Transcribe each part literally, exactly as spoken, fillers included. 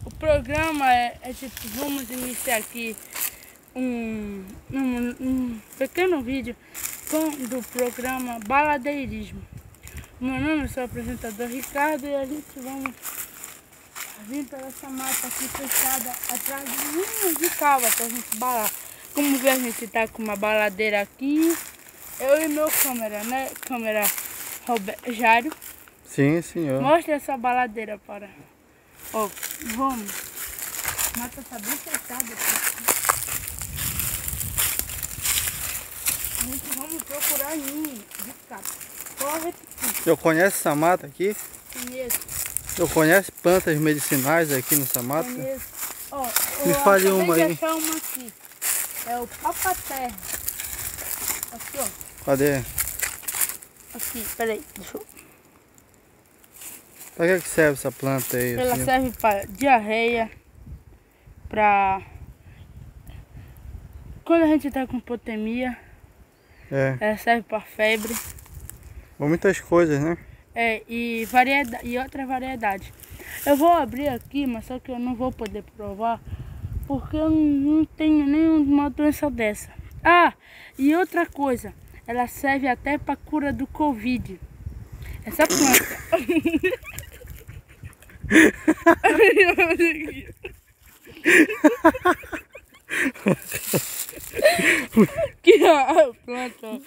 o programa é, é tipo, vamos iniciar aqui um, um, um pequeno vídeo com, do programa Baladeirismo. Meu nome é o apresentador Ricardo e a gente vamos vir pela essa mata aqui fechada atrás de linhas de cava pra gente balar. Como vê, a gente tá com uma baladeira aqui. Eu e meu câmera, né? Câmera Roberto Jário. Sim, senhor. Mostra essa baladeira para... Ó, oh, vamos. A mata tá bem fechada aqui. A gente vamos procurar ninho de capa. Corre aqui. Eu conheço essa mata aqui? Conheço. Eu conheço plantas medicinais aqui nessa mata? Conheço. Ó, me fale uma aí. Achar uma aqui. É o papaterra. Aqui, ó. Cadê? Aqui, peraí, deixa eu... Para que, que serve essa planta aí? Ela assim? serve para diarreia, para... Quando a gente tá com hipotemia, é. Ela serve para febre. Para muitas coisas, né? É, e, variedade, e outra variedade. Eu vou abrir aqui, mas só que eu não vou poder provar, porque eu não tenho nenhuma doença dessa. Ah, e outra coisa, ela serve até para cura do Covid. Essa planta. Aqui, ó, a planta.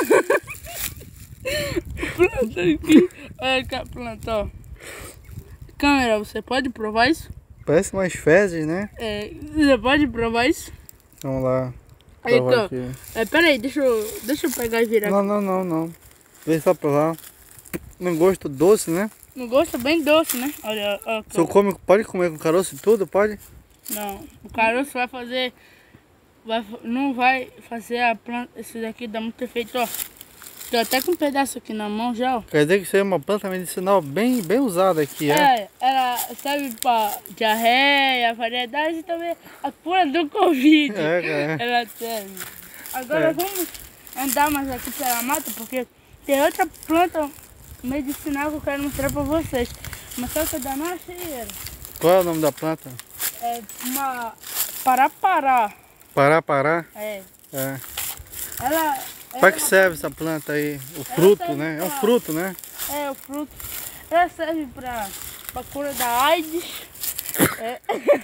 Planta aqui. Olha aqui a planta, ó. Câmera, você pode provar isso? Parece umas fezes, né? É, você pode provar isso? Vamos lá. Então, aqui. É, peraí, deixa eu, deixa eu pegar e virar Não, aqui. não, não, não. Deixa só provar. Um gosto doce, né? Um gosto bem doce, né? Olha, olha. Se eu come, pode comer com caroço e tudo? Pode? Não, o caroço vai fazer... Vai, não vai fazer a planta... Esse daqui dá muito efeito, ó. Tô até com um pedaço aqui na mão já, ó. Quer dizer que isso aí é uma planta medicinal bem, bem usada aqui, é? É, ela serve para diarreia, variedade e também a cura do Covid. É, é. Ela serve. Agora É. vamos andar mais aqui pela mata, porque tem outra planta medicinal que eu quero mostrar para vocês. Mas só que eu ainda não achei ela. Qual é o nome da planta? É uma parapará. Pará, pará? É. É. Ela... Para que serve essa planta aí? O fruto, né? É um fruto, né? É, o fruto. Ela serve para a cura da AIDS. É.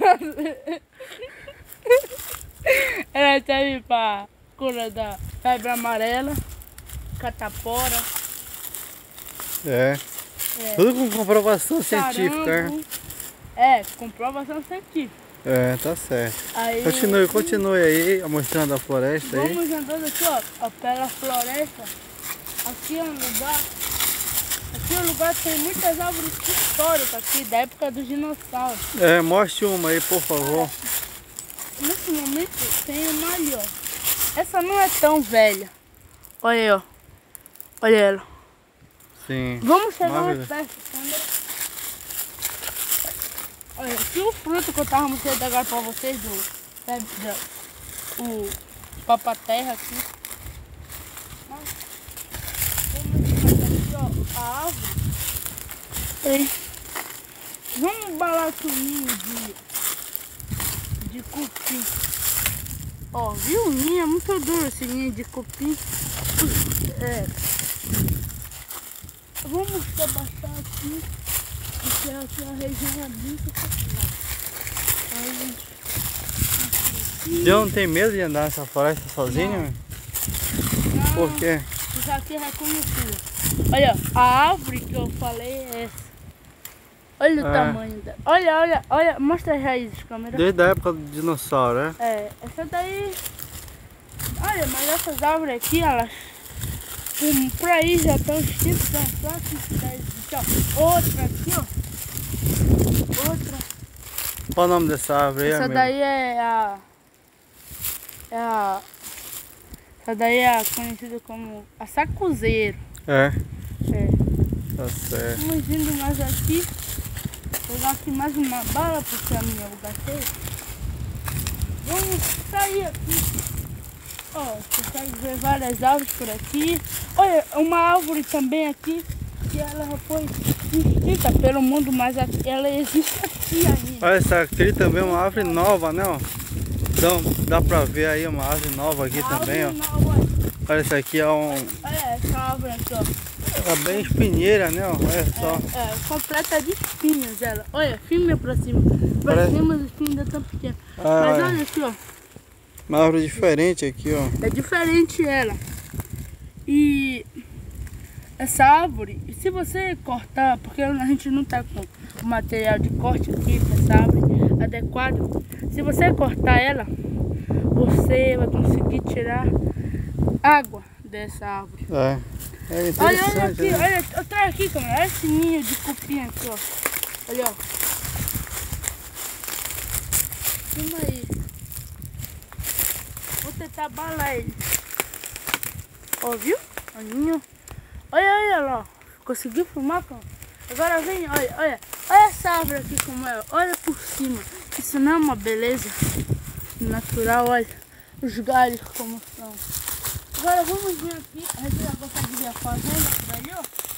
Ela serve para cura da febre amarela, catapora. É. É. Tudo com comprovação Sarampo. científica, É, comprovação científica. é? É, tá certo. Aí, Continue, continue aí, mostrando a floresta aí. vamos andando aqui, ó, ó, pela floresta. Aqui é um lugar. Aqui é um lugar que tem muitas árvores históricas aqui, da época dos dinossauros. É, mostre uma aí, por favor. Nesse momento tem uma ali, ó. Essa não é tão velha. Olha aí, ó. Olha ela. Sim. Vamos chegar mais Maravilha. perto, câmera. Olha, aqui o fruto que eu tava mostrando agora pra vocês, do, sabe, do, o papaterra aqui. Vamos aqui, ó, a árvore. Aí. Vamos balar com o ninho de, de cupim. Ó, viu? O ninho é muito duro, esse ninho de cupim. É. Vamos abaixar aqui, porque aqui a região é muito complicada. Você não tem medo de andar nessa floresta sozinho? Não, Por quê? isso aqui é reconhecido. Olha, a árvore que eu falei é essa. Olha o É. tamanho dela. Olha, olha, olha, mostra as raízes, câmera. Desde a época do dinossauro, é? É, essa daí... Olha, mas essas árvores aqui, elas... Um, por aí já estão extintos, são só aqui que dá existir, ó. Outra aqui, ó. Outra. Qual o nome dessa árvore aí, Essa amigo? daí é a... É a... Essa daí é conhecida como a sacuzeiro. É, É. tá certo. Vamos indo mais aqui. Vou pegar aqui mais uma bala, porque a minha eu gastei. Vamos sair aqui. Ó, você consegue ver várias árvores por aqui. Olha, uma árvore também aqui, que ela foi extinta pelo mundo, mas ela existe aqui. E aí? Olha, essa aqui também é uma árvore nova, né, ó. Então, dá pra ver aí uma árvore nova aqui também, ó. Nova. Olha, essa aqui é um... Olha essa árvore aqui, ó. É bem espinheira, né, ó. Olha só. É, é, completa de espinhos ela. Olha, filme pra cima. Pra Parece- cima os espinhos ainda tão pequenos. Ah, Mas é. olha aqui, ó. Uma árvore diferente aqui, ó. É diferente ela. E essa árvore, se você cortar, porque a gente não tá com o material de corte aqui para essa árvore adequado, se você cortar ela, você vai conseguir tirar água dessa árvore. É. É Olha, interessante, olha aqui, né? olha, eu trago aqui, câmera, olha esse ninho de cupim aqui, ó. Olha, ó. Filma aí. Vou tentar abalar ele. Ó, viu? O ninho. Olha, olha lá. Conseguiu filmar, câmera? Agora vem, olha, olha. Olha essa árvore aqui como é. Olha por cima. Isso não é uma beleza natural, olha. Os galhos como são. Agora vamos vir aqui, a gente já consegue ver a fazenda por ali, ó.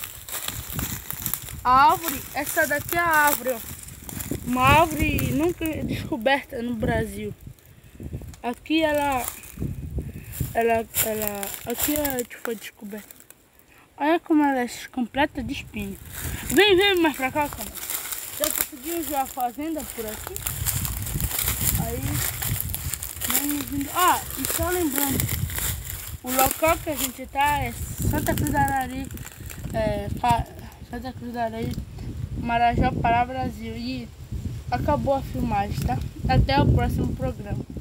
A árvore, essa daqui é a árvore, ó. Uma árvore nunca descoberta no Brasil. Aqui ela, ela, ela, aqui ela foi descoberta. Olha como ela é completa de espinho. Vem, vem mais pra cá, câmera. Já conseguiu ver a fazenda por aqui? Aí, vamos vindo. Ah, e só lembrando. O local que a gente tá é Santa Cruz do Arari, é, Santa Cruz do Arari, Marajó, Pará, Brasil. E acabou a filmagem, tá? Até o próximo programa.